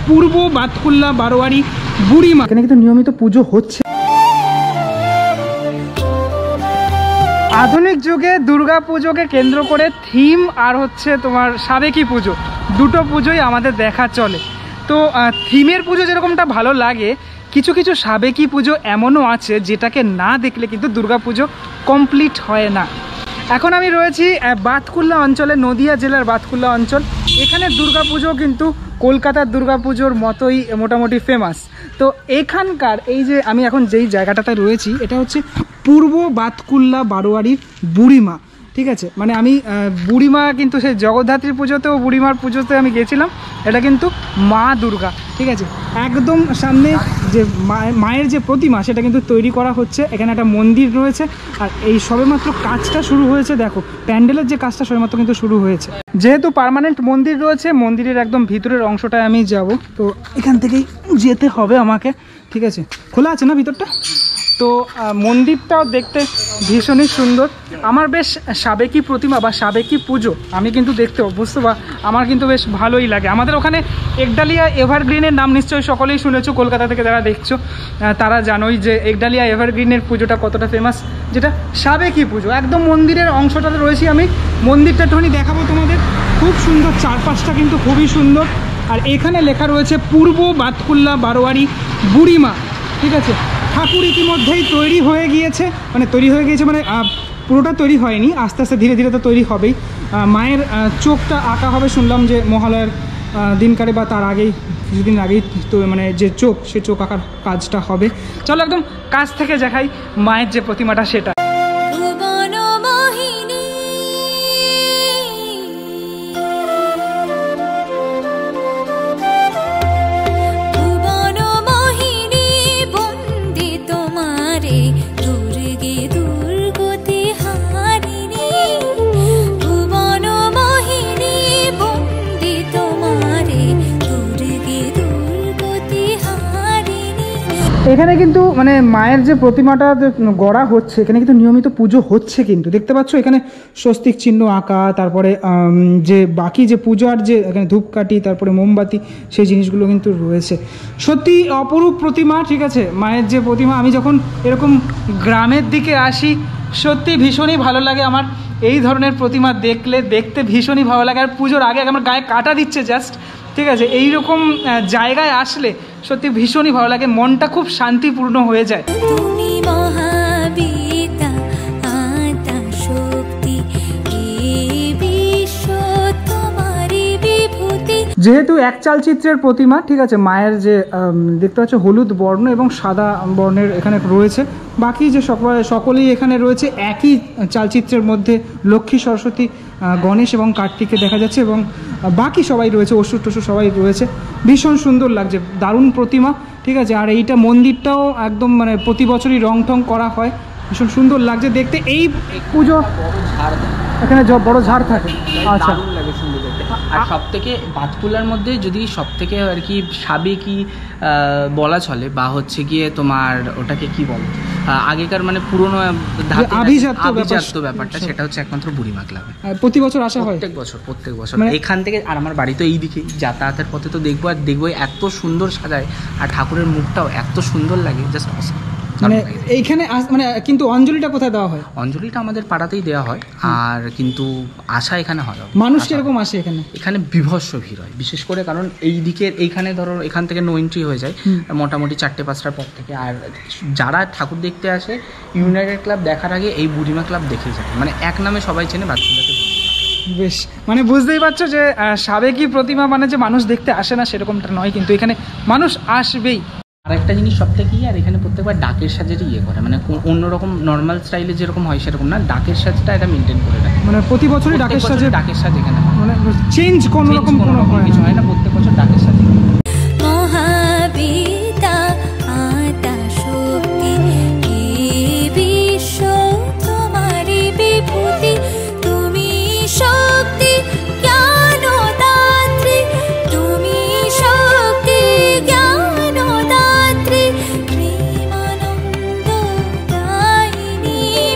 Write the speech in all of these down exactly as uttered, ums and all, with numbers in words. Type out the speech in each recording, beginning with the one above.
পূর্ব বাতকুল্লা বারোয়ারি বুড়িমা। এখানে কিন্তু নিয়মিত পুজো হচ্ছে। আধুনিক যুগে দুর্গা পুজোকে কেন্দ্র করে থিম আর হচ্ছে তোমার সাবেকি পুজো, দুটো পুজোই আমাদের দেখা চলে। তো থিমের পুজো যেরকমটা ভালো লাগে, কিছু কিছু সাবেকি পুজো এমনও আছে যেটাকে না দেখলে কিন্তু দুর্গা পুজো কমপ্লিট হয় না। এখন আমি রয়েছি বাতকুল্লা অঞ্চলে, নদিয়া জেলার বাতকুল্লা অঞ্চল। এখানে দুর্গা পুজো কিন্তু কলকাতার দুর্গা পুজোর মতোই মোটামুটি ফেমাস। তো এখানকার এই যে আমি এখন যেই জায়গাটাতে রয়েছি, এটা হচ্ছে পূর্ব বাতকুল্লা বারোয়ারির বুড়িমা। ঠিক আছে, মানে আমি বুড়িমা কিন্তু সেই জগদ্ধাত্রী পুজোতেও বুড়িমার পুজোতে আমি গেছিলাম। এটা কিন্তু মা দুর্গা। ঠিক আছে, একদম সামনে যে মায়ের যে প্রতিমা সেটা কিন্তু তৈরি করা হচ্ছে। এখানে একটা মন্দির রয়েছে, আর এই সবেমাত্র কাজটা শুরু হয়েছে। দেখো প্যান্ডেলের যে কাজটা সবেমাত্র কিন্তু শুরু হয়েছে। যেহেতু পার্মানেন্ট মন্দির রয়েছে, মন্দিরের একদম ভিতরের অংশটায় আমি যাব। তো এখান থেকেই যেতে হবে আমাকে। ঠিক আছে, খোলা আছে না ভিতরটা? তো মন্দিরটাও দেখতে ভীষণই সুন্দর। আমার বেশ সাবেকি প্রতিমা বা সাবেকি পুজো আমি কিন্তু দেখতে অভ্যস্ত, বা আমার কিন্তু বেশ ভালোই লাগে। আমাদের ওখানে একডালিয়া এভারগ্রিনের নাম নিশ্চয়ই সকলেই শুনেছো, কলকাতা থেকে যারা দেখছো তারা জানোই যে একডালিয়া এভারগ্রিনের পুজোটা কতটা ফেমাস, যেটা সাবেকি পুজো। একদম মন্দিরের অংশটাতে রয়েছি আমি। মন্দিরটা একটুখানি দেখাবো তোমাদের। খুব সুন্দর, চারপাশটা কিন্তু খুবই সুন্দর। আর এখানে লেখা রয়েছে পূর্ব বাতকুল্লা বারোয়ারি বুড়িমা। ঠিক আছে, ঠাকুর ইতিমধ্যেই তৈরি হয়ে গিয়েছে, মানে তৈরি হয়ে গিয়েছে মানে পুরোটা তৈরি হয়নি, আস্তে আস্তে ধীরে ধীরে তো তৈরি হবেই। মায়ের চোখটা আঁকা হবে, শুনলাম যে মহালয়ার দিনকারে বা তার আগেই, কিছুদিন আগেই তো মানে যে চোখ, সে চোখ আঁকার কাজটা হবে। চলো একদম কাছ থেকে দেখাই মায়ের যে প্রতিমাটা সেটা। এখানে কিন্তু মানে মায়ের যে প্রতিমাটা গড়া হচ্ছে, এখানে কিন্তু নিয়মিত পুজো হচ্ছে। কিন্তু দেখতে পাচ্ছ এখানে স্বস্তিক চিহ্ন আঁকা, তারপরে যে বাকি যে পূজার যে এখানে ধূপকাঠি, তারপরে মোমবাতি, সেই জিনিসগুলো কিন্তু রয়েছে। সত্যি অপরূপ প্রতিমা। ঠিক আছে, মায়ের যে প্রতিমা, আমি যখন এরকম গ্রামের দিকে আসি সত্যি ভীষণই ভালো লাগে আমার এই ধরনের প্রতিমা দেখলে। দেখতে ভীষণই ভালো লাগে। আর পুজোর আগে আমার গায়ে কাটা দিচ্ছে জাস্ট। ঠিক আছে, এইরকম জায়গায় আসলে সত্যি ভীষণই ভালো লাগে, মনটা খুব শান্তিপূর্ণ হয়ে যায়। যেহেতু এক চালচিত্রের প্রতিমা, ঠিক আছে, মায়ের যে দেখতে পাচ্ছ হলুদ বর্ণ এবং সাদা বর্ণের এখানে রয়েছে। বাকি যে সকলেই এখানে রয়েছে একই চালচিত্রের মধ্যে, লক্ষ্মী, সরস্বতী, গণেশ এবং কার্তিককে দেখা যাচ্ছে, এবং বাকি সবাই রয়েছে, অসুর টসুর সবাই রয়েছে। ভীষণ সুন্দর লাগছে, দারুণ প্রতিমা। ঠিক আছে, আর এইটা মন্দিরটাও একদম মানে প্রতি বছরই রং টং করা হয়, ভীষণ সুন্দর লাগছে দেখতে। এই পুজো এখানে বড় ঝাড় থাকে। আচ্ছা, লাগে সুন্দর দেখতে। আর সব থেকে বাতকুল্লার মধ্যে যদি সব থেকে আর কি সাবেকি বলা চলে, বা হচ্ছে গিয়ে তোমার ওটাকে কি বলে আগেকার মানে পুরোনো আভিজাত্য ব্যাপারটা, সেটা হচ্ছে একমাত্র বুড়িমা ক্লাবে। প্রতি বছর আসা হয়, প্রত্যেক বছর প্রত্যেক বছর এখান থেকে। আর আমার বাড়ি তো এই দিকে, যাতায়াতের পথে তো দেখবো আর দেখবো, এত সুন্দর সাজায়, আর ঠাকুরের মুখটাও এত সুন্দর লাগে, জাস্ট অসাম। মানে এইখানে মানে কিন্তু অঞ্জলিটা কোথায় দেওয়া হয়? অঞ্জলিটা আমাদের পাড়াতেই দেওয়া হয়, আর কিন্তু আশা এখানে হয়। মানুষ কিরকম আসে এখানে? এখানে বিভৎস ভিড় হয়, বিশেষ করে কারণ এই দিকের এইখানে ধরো এখান থেকে নো এন্ট্রি হয়ে যায় মোটামুটি চারটে পাঁচটার পর থেকে। আর যারা ঠাকুর দেখতে আসে ইউনাইটেড ক্লাব দেখার আগে এই বুড়িমা ক্লাব দেখে যায়, মানে এক নামে সবাই চেনে বাতকুল্লাতে। বেশ, মানে বুঝতেই পারছো যে সাবেকি প্রতিমা মানে যে মানুষ দেখতে আসে না সেরকমটা নয়, কিন্তু এখানে মানুষ আসবেই। আরেকটা জিনিস সব থেকেই, আর এখানে প্রত্যেকবার ডাকের সাজের ইয়ে করে, মানে অন্যরকম নর্মাল স্টাইলে যেরকম হয় সেরকম না, ডাকের সাজটা এটা মেনটেন করে রাখে। মানে প্রতি বছরই ডাকের সাজে ডাকের সাজ এখানে মানে চেঞ্জ কোনো রকম কোনো রকম কিছু হয় না, প্রত্যেক বছর ডাকের সাজে।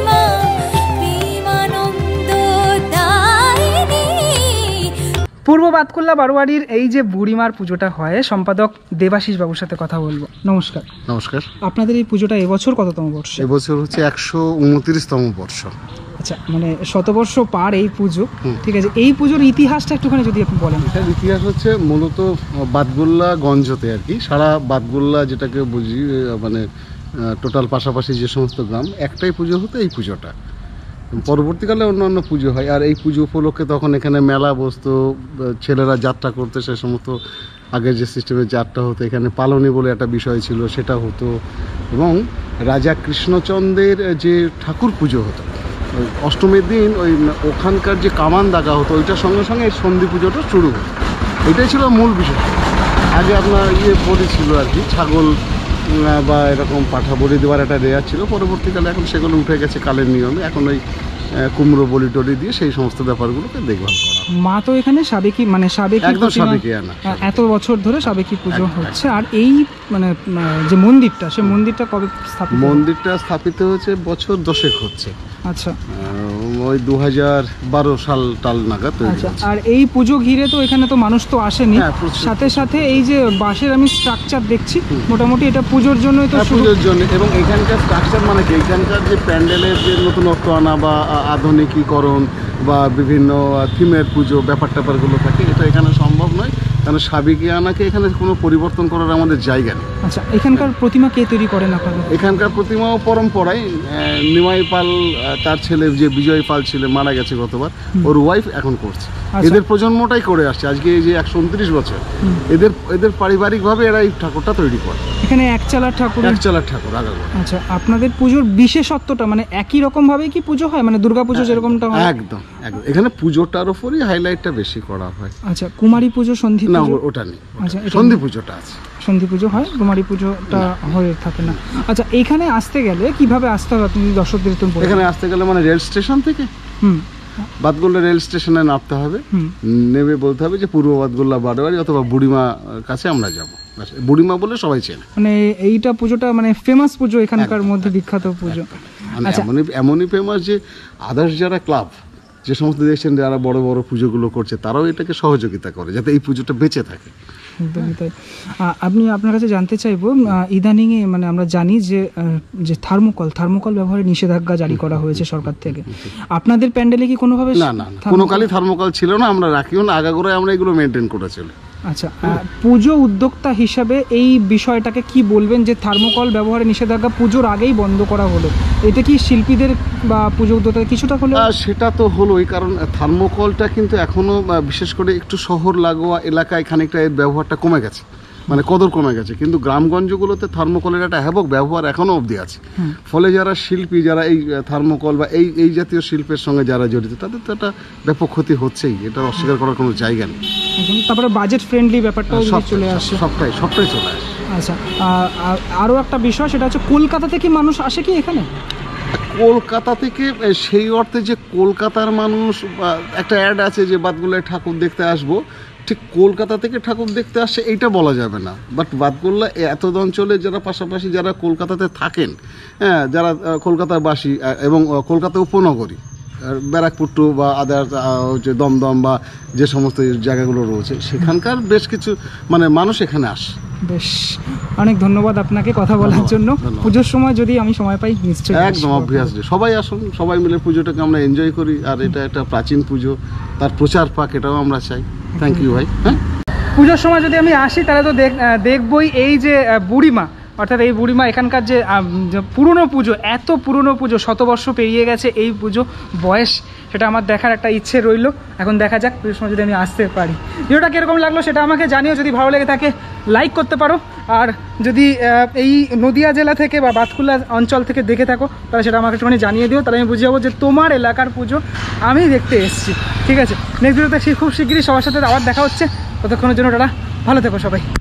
পূর্ব বাতকুল্লা বারোয়ারির এই যে বুড়িমার পুজোটা হয়, সম্পাদক দেবাশিস বাবুর সাথে কথা বলবো। নমস্কার। নমস্কার। আপনাদের এই পুজোটা এবছর কততম বর্ষ? এবছর হচ্ছে একশো উনত্রিশতম বর্ষ। আচ্ছা, মানে শতবর্ষ পার এই পুজো, ঠিক আছে। এই পুজোর ইতিহাসটা একটুখানি যদি আপনি বলেন। এটার ইতিহাস হচ্ছে মূলত বাতকুল্লা গঞ্জতে আর কি, সারা বাতকুল্লা যেটাকে বুঝি মানে টোটাল পাশাপাশি যে সমস্ত গ্রাম, একটাই পুজো হতো এই পুজোটা। পরবর্তীকালে অন্যান্য পুজো হয়, আর এই পুজো উপলক্ষে তখন এখানে মেলা বসতো, ছেলেরা যাত্রা করতে, সে সমস্ত আগের যে সিস্টেমের যাত্রা হতো, এখানে পালনি বলে একটা বিষয় ছিল সেটা হতো, এবং রাজা কৃষ্ণচন্দ্রের যে ঠাকুর পুজো হতো অষ্টমীর দিন, ওই ওখানকার যে কামান দাগা হতো ওইটার সঙ্গে সঙ্গে এই সন্ধি পুজোটা শুরু হতো। এটাই ছিল মূল বিষয়। আগে আপনার ইয়ে বলি ছিল আর কি, ছাগল বা এরকম পাঠা বলি দেওয়ার একটা রেয়াজ ছিল, পরবর্তীকালে এখন সেগুলো উঠে গেছে কালের নিয়মে। এখন ওই কুমড়ো বলি টলি দিয়ে সেই সমস্ত ব্যাপারগুলোকে দেখভাল করা। মা তো এখানে সাবেকি, মানে সাবেকি, একদম সাবেকি আনা, এত বছর ধরে সাবেকি পুজো হচ্ছে। আর এই মানে যে মন্দিরটা, সেই মন্দিরটা কবে স্থাপিত? মন্দিরটা স্থাপিত হয়েছে বছর দশেক হচ্ছে। আচ্ছা, ওই দু হাজার বারো সাল টাল নাগাদ। আচ্ছা, আর এই পুজো ঘিরে তো এখানে তো মানুষ তো আসেনি, সাথে সাথে এই যে বাঁশের আমি স্ট্রাকচার দেখছি, মোটামুটি এটা পুজোর জন্যই তো। পুজোর জন্য, এবং এখানকার স্ট্রাকচার মানে কি, এখানকার যে প্যান্ডেলের যে নতুনত্ব আনা বা আধুনিকীকরণ বা বিভিন্ন থিমের পুজো ব্যাপার ট্যাপারগুলো থাকে, এটা এখানে সম্ভব নয়, কারণ সাবেকি আনাকে এখানে কোনো পরিবর্তন করার আমাদের জায়গা নেই। আচ্ছা, এখানকার প্রতিমা কে তৈরি করেন আপনাদের? এখানকার প্রতিমাও পরম্পরায় নিমাই পাল, তার ছেলে যে বিজয় পাল ছিলেন, মারা গেছে গতবার, ওর ওয়াইফ এখন করছে। এদের প্রজন্মটাই করে আসছে আজকে এই যে একশো উনত্রিশ বছর, এদের এদের পারিবারিকভাবে এরা এই ঠাকুরটা তৈরি করে। এখানে একচালার ঠাকুর, একচালার ঠাকুর আগাগোড়া। আচ্ছা, আপনাদের পুজোর বিশেষত্বটা মানে একই রকম ভাবে কি পুজো হয়, মানে দুর্গাপুজো যেরকমটা হয়? একদম একদম, এখানে পুজোটার উপরই হাইলাইটটা বেশি করা হয়। আচ্ছা, কুমারী পুজো, সন্ধি না ওটা নেই, আচ্ছা সন্ধি পুজোটা আছে। সন্ধি পুজো হয়, কুমারী পুজোটা হয়ে থাকে না। আচ্ছা, এইখানে আসতে গেলে কিভাবে আসতে হবে আপনি দর্শকদের? এখানে আসতে গেলে মানে রেল স্টেশন থেকে হুম বাতকুল্লা রেল স্টেশনে নামতে হবে, নেমে বলতে হবে যে পূর্ব বাতকুল্লা বারোয়ারি অথবা বুড়িমা কাছে আমরা যাব। বুড়িমা বলে সবাই চেনে। মানে এইটা পুজোটা মানে ফেমাস পুজো, এখানকার মধ্যে বিখ্যাত পুজো। এমনই এমনই ফেমাস যে আদার্স যারা ক্লাব, যে সমস্ত দেখছেন যারা বড় বড় পুজোগুলো করছে, তারাও এটাকে সহযোগিতা করে যাতে এই পুজোটা বেঁচে থাকে। একদমই তাই। আপনি আপনার কাছে জানতে চাইবো, ইদানিংয়ে মানে আমরা জানি যে যে থার্মোকল থার্মোকল ব্যবহারে নিষেধাজ্ঞা জারি করা হয়েছে সরকার থেকে। আপনাদের প্যান্ডেলে কি কোনোভাবে? না না, কোনো কালই থার্মোকল ছিল না, আমরা রাখিও না, আগাগোড়ায় আমরা এগুলো মেনটেন করেছিল। আচ্ছা, পুজো উদ্যোক্তা হিসাবে এই বিষয়টাকে কি বলবেন যে থার্মোকল ব্যবহারে নিষেধাজ্ঞা পুজোর আগেই বন্ধ করা হলো, এতে কি শিল্পীদের বা পুজো উদ্যোক্তা কিছুটা হলো? সেটা তো হলোই, কারণ থার্মোকলটা কিন্তু এখনো বিশেষ করে একটু শহর লাগোয়া এলাকায় খানিকটা এর ব্যবহারটা কমে গেছে, মানে কদর কমে গেছে, কিন্তু গ্রামগঞ্জগুলোতে থার্মোকলের একটা হ্যাবক ব্যবহার এখনও অবধি আছে। ফলে যারা শিল্পী, যারা এই থার্মোকল বা এই এই জাতীয় শিল্পের সঙ্গে যারা জড়িত, তাদের তো একটা ব্যাপক ক্ষতি হচ্ছেই, এটা অস্বীকার করার কোনো জায়গা নেই। তারপরে বাজেট ফ্রেন্ডলি ব্যাপারটাও চলে আসে, সবটাই সবটাই চলে আসে। আচ্ছা, আরও একটা বিষয়, সেটা হচ্ছে কলকাতা থেকে মানুষ আসে কি এখানে? কলকাতা থেকে সেই অর্থে যে কলকাতার মানুষ, একটা অ্যাড আছে যে বাতকুল্লায় ঠাকুর দেখতে আসবো, ঠিক কলকাতা থেকে ঠাকুর দেখতে আসছে এইটা বলা যাবে না, বাট বাতকুল্লা এত অঞ্চলে যারা পাশাপাশি যারা কলকাতাতে থাকেন, হ্যাঁ, যারা কলকাতার বাসী এবং কলকাতা উপনগরী, ব্যারাকপুর বা আদার হচ্ছে দমদম বা যে সমস্ত জায়গাগুলো রয়েছে, সেখানকার বেশ কিছু মানে মানুষ এখানে আসে। বেশ, অনেক ধন্যবাদ আপনাকে কথা বলার জন্য। পুজোর সময় যদি আমি সময় পাই নিশ্চয়ই একদম অবভিয়াসলি সবাই আসুন, সবাই মিলে পুজোটাকে আমরা এনজয় করি, আর এটা একটা প্রাচীন পুজো, তার প্রচার পাক, এটাও আমরা চাই। থ্যাংক ইউ ভাই। হ্যাঁ, পুজোর সময় যদি আমি আসি তাহলে তো দেখবই এই যে বুড়িমা, অর্থাৎ এই বুড়িমা এখানকার যে পুরনো পুজো, এত পুরনো পুজো, শতবর্ষ পেরিয়ে গেছে এই পুজো বয়স, সেটা আমার দেখার একটা ইচ্ছে রইল। এখন দেখা যাক পুজোর সময় যদি আমি আসতে পারি। ভিডিওটা কীরকম লাগলো সেটা আমাকে জানিও, যদি ভালো লেগে থাকে লাইক করতে পারো, আর যদি এই নদিয়া জেলা থেকে বা বাতকুল্লা অঞ্চল থেকে দেখে থাকো তাহলে সেটা আমাকে একটুখানি জানিয়ে দিও, তাহলে আমি বুঝে যাবো যে তোমার এলাকার পুজো আমি দেখতে এসেছি। ঠিক আছে, নেক্সট ভিডিওতে খুব শিগগিরই সবার সাথে আবার দেখা হচ্ছে, ততক্ষণের জন্য টাটা, ভালো থেকো সবাই।